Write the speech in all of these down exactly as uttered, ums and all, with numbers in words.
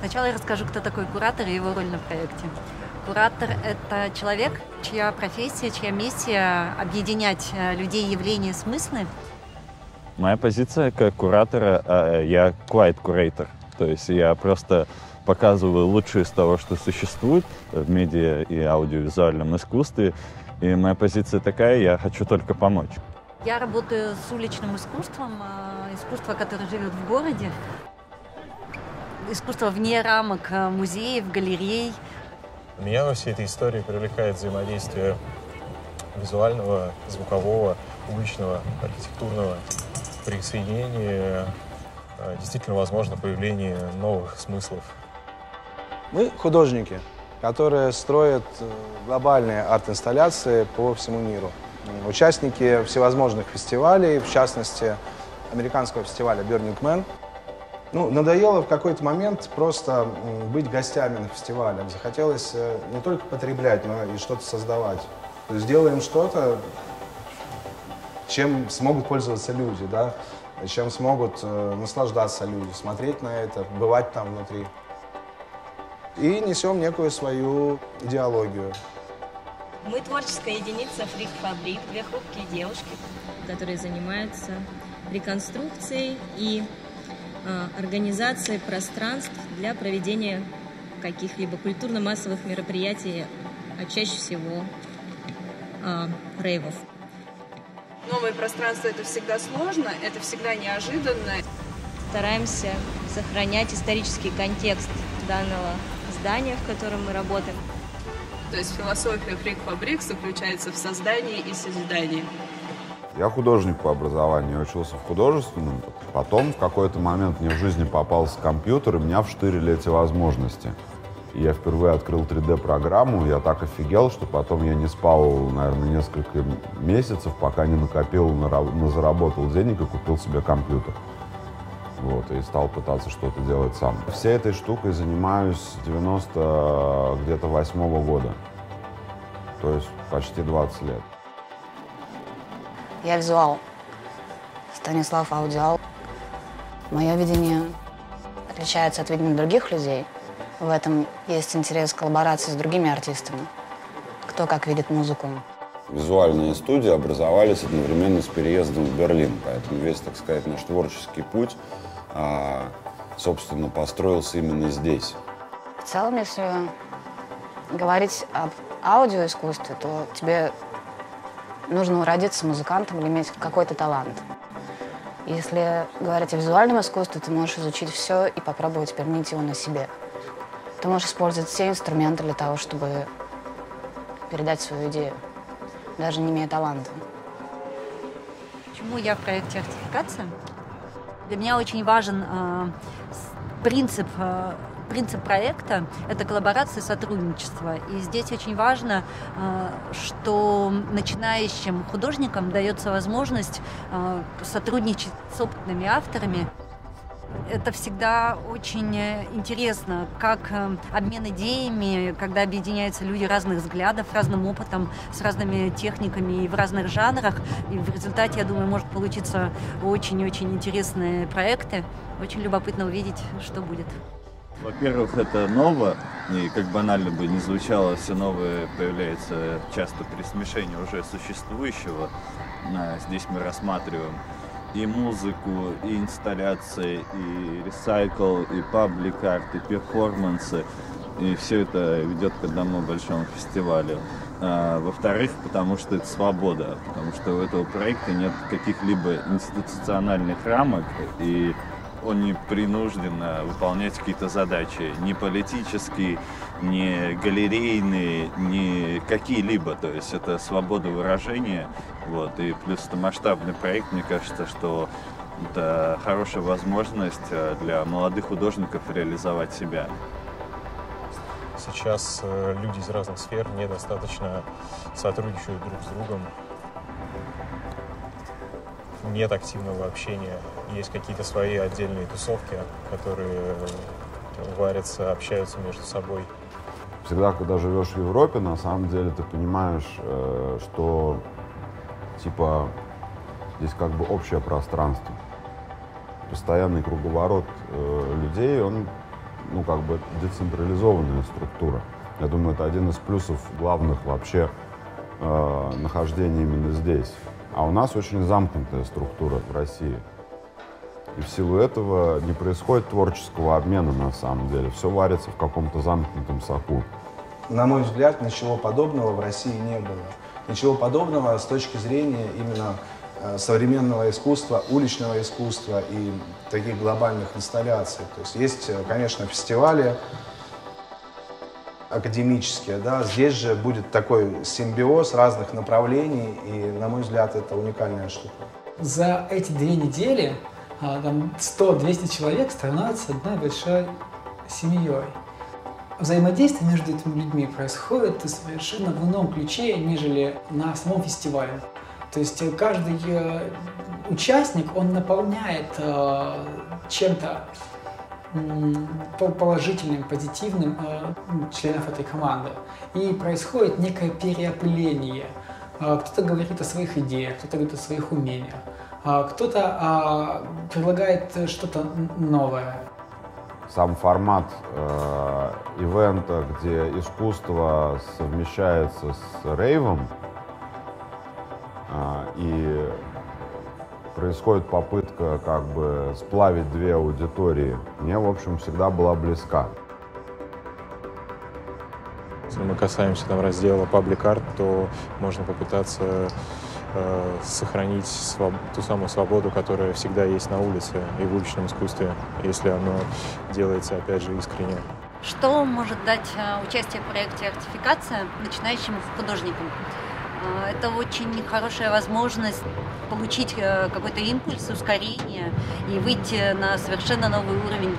Сначала я расскажу, кто такой куратор и его роль на проекте. Куратор – это человек, чья профессия, чья миссия – объединять людей, явления, смыслы. Моя позиция как куратора, я quiet curator, то есть я просто показываю лучшее из того, что существует в медиа и аудиовизуальном искусстве. И моя позиция такая, я хочу только помочь. Я работаю с уличным искусством, искусство, которое живет в городе. Искусство вне рамок музеев, галерей. Меня во всей этой истории привлекает взаимодействие визуального, звукового, уличного, архитектурного. При соединении действительно возможно появление новых смыслов. Мы художники, которые строят глобальные арт-инсталляции по всему миру. Участники всевозможных фестивалей, в частности, американского фестиваля Burning Man. Ну, надоело в какой-то момент просто быть гостями на фестивале. Захотелось не только потреблять, но и что-то создавать. То есть делаем что-то, чем смогут пользоваться люди, да? Чем смогут э, наслаждаться люди, смотреть на это, бывать там внутри. И несем некую свою идеологию. Мы творческая единица Freak Fabric, две хрупкие девушки, которые занимаются реконструкцией и э, организацией пространств для проведения каких-либо культурно-массовых мероприятий, а чаще всего э, рейвов. Новое пространство – это всегда сложно, это всегда неожиданно. Стараемся сохранять исторический контекст данного здания, в котором мы работаем. То есть философия Freak Fabric заключается в создании и созидании. Я художник по образованию, я учился в художественном. Потом в какой-то момент мне в жизни попался компьютер, и меня вштырили эти возможности. И я впервые открыл три дэ-программу, я так офигел, что потом я не спал, наверное, несколько месяцев, пока не накопил, на заработал денег и купил себе компьютер. Вот, и стал пытаться что-то делать сам. Всей этой штукой занимаюсь с девяносто восьмого года, то есть почти двадцать лет. Я визуал, Станислав аудиал. Мое видение отличается от видения других людей. В этом есть интерес к коллаборации с другими артистами, кто как видит музыку. Визуальные студии образовались одновременно с переездом в Берлин, поэтому весь, так сказать, наш творческий путь, а, собственно, построился именно здесь. В целом, если говорить об аудиоискусстве, то тебе нужно уродиться музыкантом или иметь какой-то талант. Если говорить о визуальном искусстве, ты можешь изучить все и попробовать применить его на себе. Ты можешь использовать все инструменты для того, чтобы передать свою идею, даже не имея таланта. Почему я в проекте «Артификация»? Для меня очень важен э, принцип, э, принцип проекта – это коллаборация и сотрудничество. И здесь очень важно, э, что начинающим художникам дается возможность э, сотрудничать с опытными авторами. Это всегда очень интересно, как обмен идеями, когда объединяются люди разных взглядов, разным опытом, с разными техниками и в разных жанрах. И в результате, я думаю, может получиться очень-очень интересные проекты. Очень любопытно увидеть, что будет. Во-первых, это ново, и как банально бы не звучало, все новое появляется часто при смешении уже существующего. Здесь мы рассматриваем и музыку, и инсталляции, и ресайкл, и паблик-арт, и перформансы. И все это ведет к одному большому фестивалю. А, во-вторых, потому что это свобода, потому что у этого проекта нет каких-либо институциональных рамок, и он не принужден выполнять какие-то задачи, ни политические, ни галерейные, ни какие-либо. То есть это свобода выражения. Вот. И плюс это масштабный проект, мне кажется, что это хорошая возможность для молодых художников реализовать себя. Сейчас люди из разных сфер недостаточно сотрудничают друг с другом. Нет активного общения. Есть какие-то свои отдельные тусовки, которые варятся, общаются между собой. Всегда, когда живешь в Европе, на самом деле ты понимаешь, что типа здесь как бы общее пространство. Постоянный круговорот людей, он ну, как бы децентрализованная структура. Я думаю, это один из плюсов главных вообще э, нахождения именно здесь. А у нас очень замкнутая структура в России. И в силу этого не происходит творческого обмена на самом деле. Все варится в каком-то замкнутом соку. На мой взгляд, ничего подобного в России не было. Ничего подобного с точки зрения именно э, современного искусства, уличного искусства и таких глобальных инсталляций. То есть есть, конечно, фестивали академические, да, здесь же будет такой симбиоз разных направлений, и, на мой взгляд, это уникальная штука. За эти две недели сто-двести человек становятся одной большой семьей. Взаимодействие между этими людьми происходит совершенно в ином ключе, нежели на самом фестивале. То есть каждый участник, он наполняет чем-то положительным, позитивным членов этой команды. И происходит некое переопыление. Кто-то говорит о своих идеях, кто-то говорит о своих умениях, кто-то предлагает что-то новое. Сам формат э, ивента, где искусство совмещается с рейвом, э, и происходит попытка как бы сплавить две аудитории, мне, в общем, всегда была близка. Если мы касаемся там раздела Public Art, то можно попытаться э, сохранить своб... ту самую свободу, которая всегда есть на улице и в уличном искусстве, если оно делается, опять же, искренне. Что может дать участие в проекте «Артификация» начинающим художникам? Это очень хорошая возможность получить какой-то импульс, ускорение и выйти на совершенно новый уровень.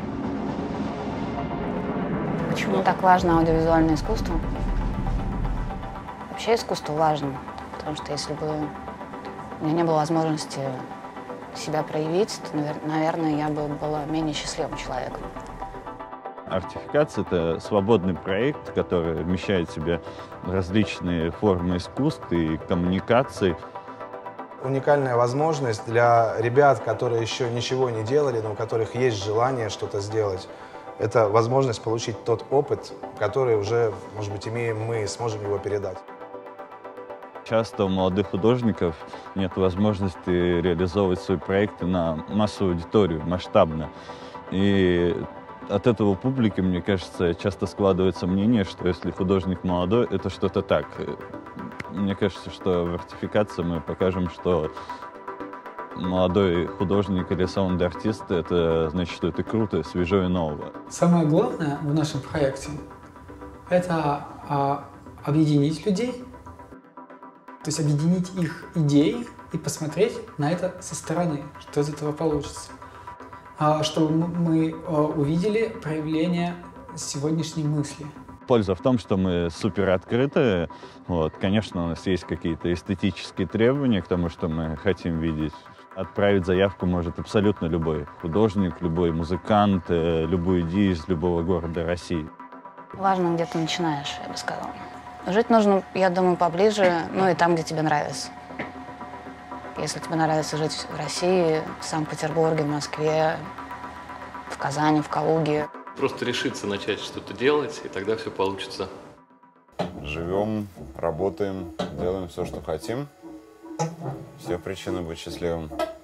Почему так важно аудиовизуальное искусство? Вообще искусство важно, потому что если бы у меня не было возможности себя проявить, то, наверное, я бы была менее счастливым человеком. Артификация — это свободный проект, который вмещает в себя различные формы искусств и коммуникаций. Уникальная возможность для ребят, которые еще ничего не делали, но у которых есть желание что-то сделать. Это возможность получить тот опыт, который уже, может быть, имеем мы, и сможем его передать. Часто у молодых художников нет возможности реализовывать свои проекты на массовую аудиторию, масштабно. И от этого публики, мне кажется, часто складывается мнение, что если художник молодой, это что-то так. Мне кажется, что в «Артификации» мы покажем, что молодой художник или саунд-артист — это значит, что это круто, свежо и ново. Самое главное в нашем проекте — это а, объединить людей, то есть объединить их идеи и посмотреть на это со стороны, что из этого получится. А, чтобы мы а, увидели проявление сегодняшней мысли. Польза в том, что мы супер открыты. Вот. Конечно, у нас есть какие-то эстетические требования к тому, что мы хотим видеть. Отправить заявку может абсолютно любой художник, любой музыкант, любую идею из любого города России. Важно, где ты начинаешь, я бы сказала. Жить нужно, я думаю, поближе, ну и там, где тебе нравится. Если тебе нравится жить в России, в Санкт-Петербурге, в Москве, в Казани, в Калуге. Просто решиться начать что-то делать, и тогда все получится. Живем, работаем, делаем все, что хотим. Все причины быть счастливым.